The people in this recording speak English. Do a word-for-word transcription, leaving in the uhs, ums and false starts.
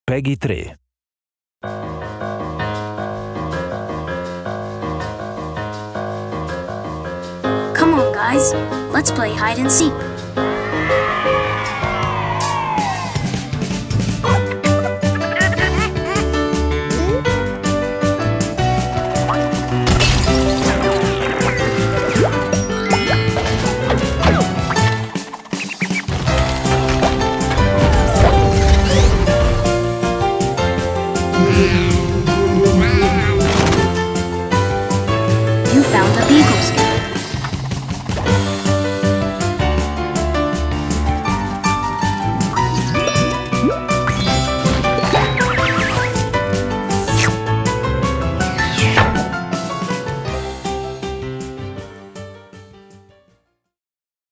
Peggy tre. Come on, guys. Let's play hide and seek. Yeah.